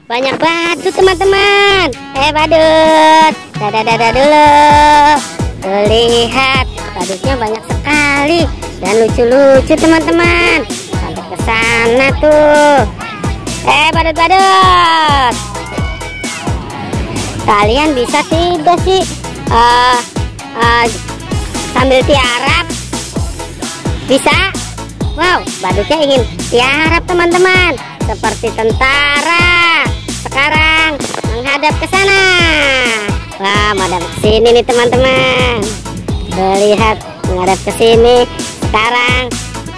banyak badut teman-teman. Badut, dadah dulu. Tuh, lihat, badutnya banyak sekali dan lucu-lucu teman-teman. Sampai ke sana tuh. Badut-badut, kalian bisa tidak sih sambil tiarap? Bisa? Wow, badutnya ingin tiarap teman-teman, seperti tentara. Sekarang menghadap ke sana. Wah, menghadap ke sini nih teman-teman. Lihat, menghadap ke sini. Sekarang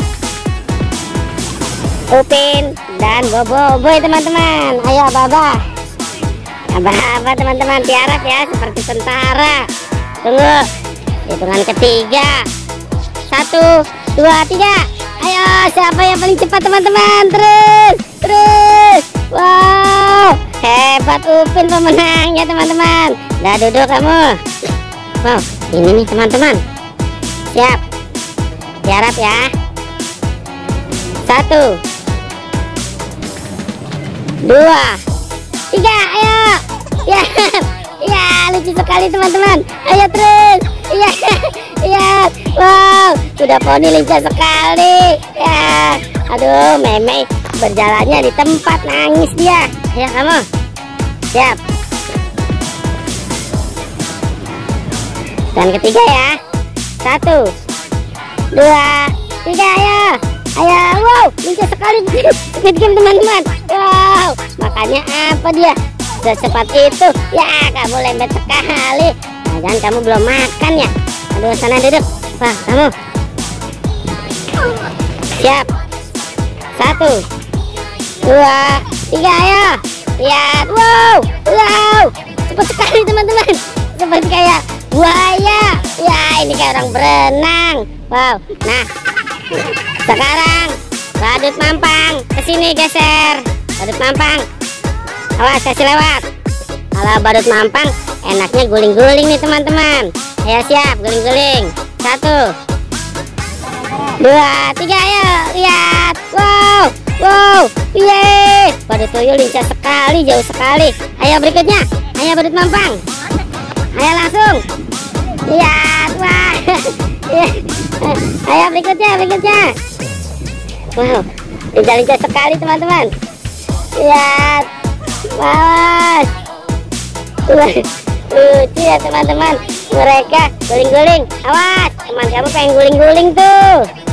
Upin dan Boboiboy teman-teman. Ayo Abah teman-teman, tiarap ya seperti tentara. Tunggu, hitungan ketiga. 1, 2, 3. Ayo, siapa yang paling cepat teman-teman? Terus. Wow, hebat Upin pemenangnya teman-teman. Udah duduk kamu. Wow, ini nih teman-teman. Siap, tiarap ya. 1, 2, 3. Ayo. Ya, lucu sekali teman-teman. Ayo terus. Iya. Wow, sudah poni lincah sekali. Ya, aduh, Meme berjalannya di tempat, nangis dia. Ayo kamu. Siap. Dan ketiga ya. 1, 2, 3. Ayo. Wow, lincah sekali Squid Game teman-teman. Wow, makanya apa dia secepat itu? Ya, kamu lembet sekali. Jangan kamu belum makan ya. Aduh, sana duduk. Wah, kamu. Siap. 1, 2, 3. Ayo. Lihat. Wow. Cepat sekali teman-teman. Seperti kayak buaya. Ya, ini kayak orang berenang. Wow. Nah, sekarang badut mampang kesini, geser. Badut mampang, awas, kasih lewat. Kalau badut mampang enaknya guling-guling nih teman-teman. Ayo siap, guling-guling. 1, 2, 3. Ayo, lihat. Wow. Yeay, badut tuyul lincah sekali, jauh sekali. Ayo berikutnya. Ayo badut mampang. Ayo langsung. Lihat. Wah. Ayo berikutnya. Wow, lincah sekali teman-teman. Lihat. Awas. Lucu ya teman-teman. Mereka guling-guling. Awas, teman kamu pengen guling-guling tuh.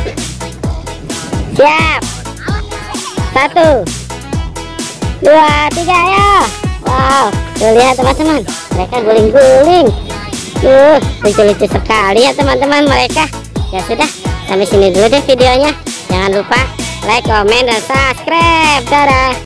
Siap. 1, 2, 3. Ayo. Wow, tuh lihat teman-teman, mereka guling-guling. Lucu-lucu sekali ya teman-teman mereka. Ya sudah, sampai sini dulu deh videonya. Jangan lupa like, comment, dan subscribe. Dadah.